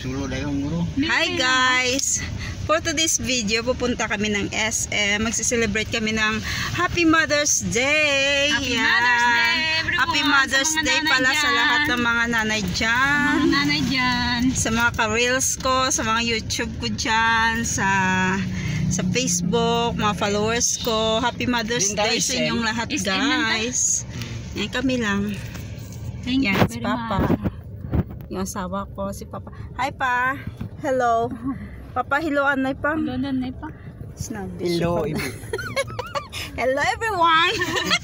Hi guys! For today's video, pupunta kami ng SM. Magsiselebrate kami ng Happy Mother's Day! Happy Mother's Day, everyone! Happy Mother's Day pala sa lahat ng mga nanay dyan. Mga nanay dyan. Sa mga ka-reels ko, sa mga YouTube ko dyan, sa Facebook, mga followers ko. Happy Mother's Day sa inyong lahat guys. Yan kami lang. Thank Yan, you si very Papa. much. Yung asawa ko, si Papa. Hi Pa! Hello! Papa, hello Anay Pa. Hello, nanay pa. Hello, hello everyone!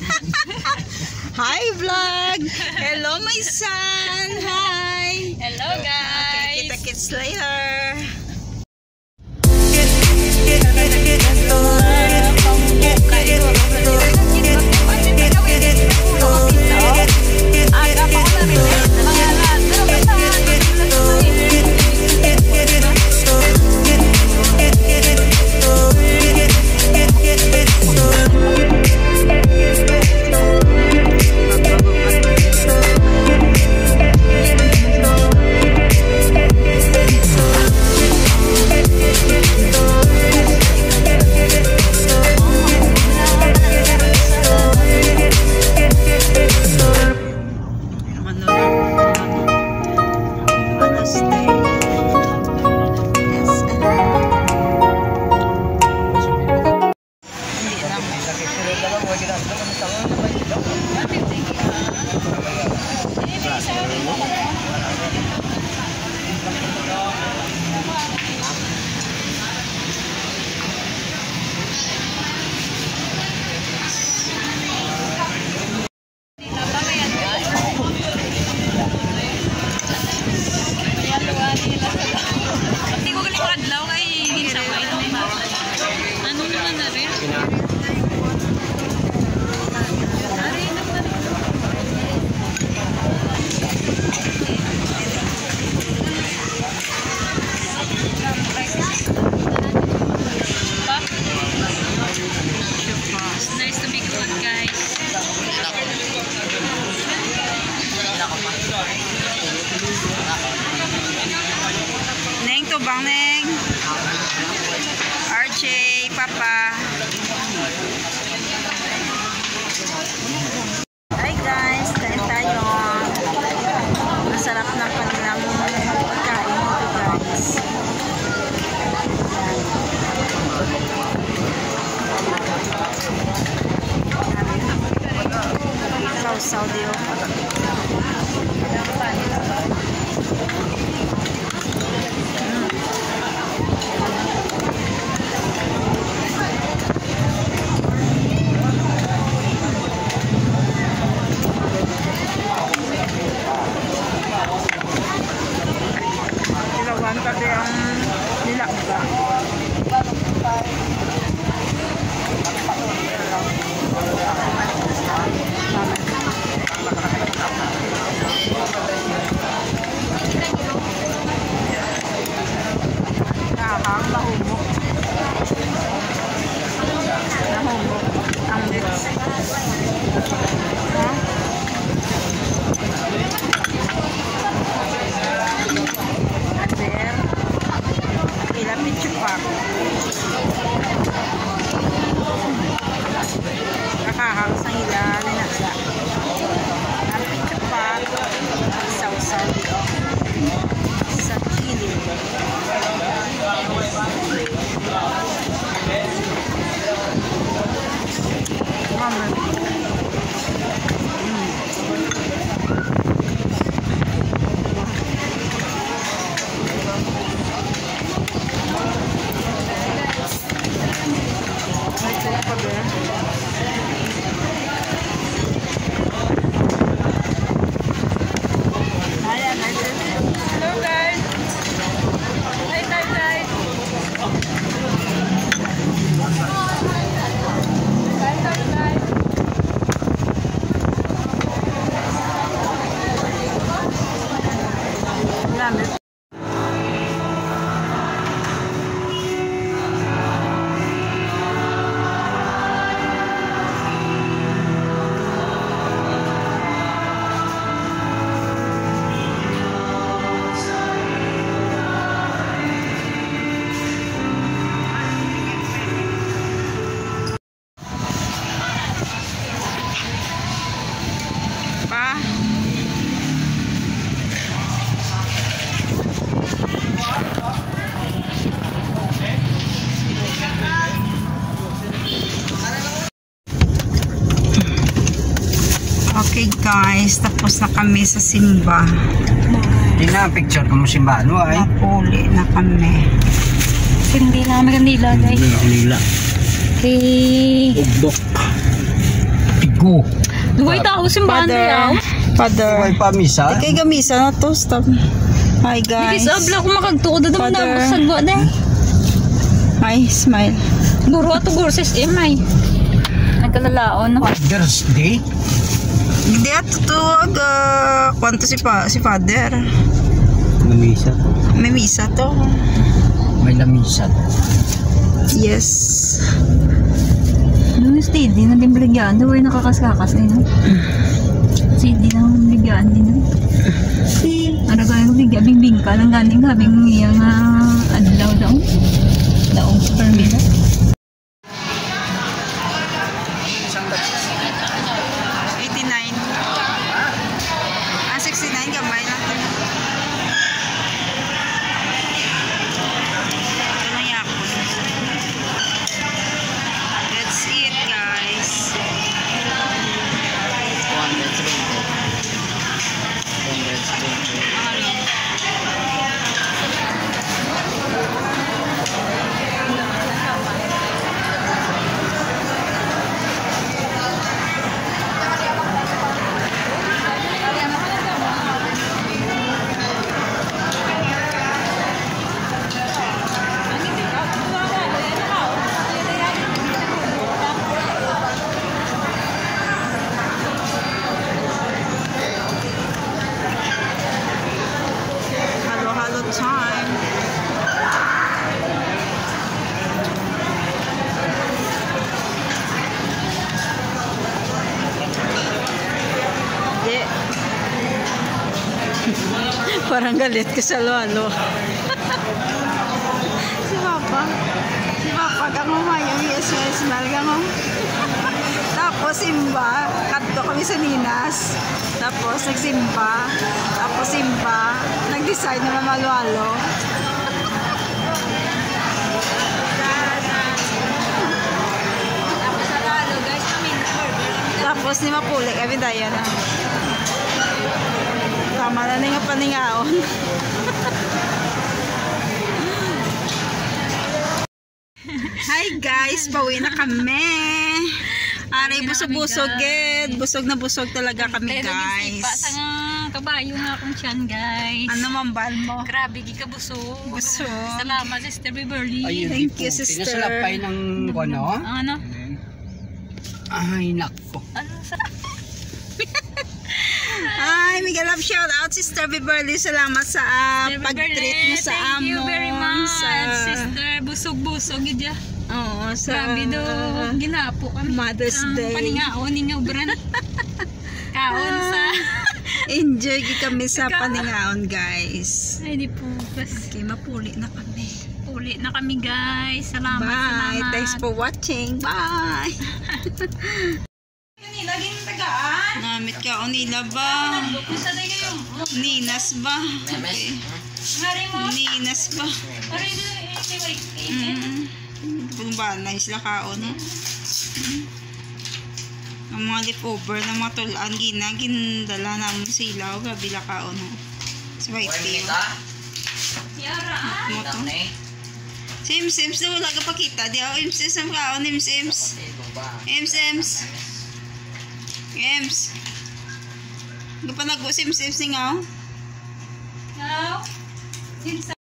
Hi vlog! Hello my son! Hi! Hello guys! Okay, kita-kits later! Hindi ko galing adlaw kay Ginsa ko. Ano naman na rin? It's nice to be good, guys. Neng to bang Neng? RJ, Papa. Hi guys, kain tayo. Masarap ng kanilang pagkain nito guys. Sausaw diyo. Ilawan kasi ang nilakba. Nakakang mahumok. Nahumok ang lips. Ha? Ader. Ilapit siya pa. Tapos na kami sa simba. Hindi na picture ko mo simbahan mo ay. Napuli na kami. Hindi namin kanila, guys. Nila. Hey. Ugdok. Tigo. Dugoy tao simbahan daw. Father. May pamisa. Kay gamisa na to. Stop. Hi guys. Hindi sabla ko makagtuod na Father. naman sa gwa na. Hi, smile. Guro ato guro sis emay. Nagkalalaon. Father's Day. Hindi ato to. Kwanto si father. Lamisa. May misa to. May lamisa. Yes. Nung steady na din baligyan. Daw ay nakakaskakas na yun. Steady na baligyan din. Ano ka yung bigyan? Bingbing ka lang ganing habing yung adlaw daw. Daong permila. 89. 69 gamay lang. Ito na yakon. That's it guys. Halo-halo time. Yeah. Parang galit ka sa lalo. Si Papa. Si Papa kang umayong yes talaga mo. Tapos simba, kadto kami sa Ninas. Tapos nagsimba. Tapos simba, nag-decide na mamalo-alo. Tapos sa lalo guys kami. Tapos ni Mapuli kami tayo na. Tama na nga paningaon. Hi guys, pauwi na kami. Aray, busog-busog ged. Busog na busog talaga kami guys. Pa sa nga kabayo nga akong tiyan guys. Ano mambal mo? Grabe, gikabusog. Busog. Salamat, Sister Beverly. Thank you, sister. Pinasalapay ng ano? Ano? Ay, nako. Ano sa... Ay, mega love shout out Sister Beverly. Salamat sa pag-treat mo sa Thank you very much, Sister. Busog-busog gidya. Oo, sa Grabe do, ginapo kami. Mother's Day. Paningaon ninyo, Bran. Kaon sa... Enjoy kami sa paningaon guys. Ay, di po. Okay, mapuli na kami. Uli na kami, guys. Salamat, Bye. salamat. Thanks for watching. Bye. Laging tagaan. Namit ka o nila ba? Ninas ba? Okay. Ninas ba? Kung ba, nice lang ka o no? Ang mga leftover na mga tulaan, gindala namin sa ilaw, gabi lang ka o no? Sa white tea. Mo to. Sims na wala ka pakita. Di ako Sims ang kaon, Sims. Sims. Hindi pa nag-Sims ni nga. Now,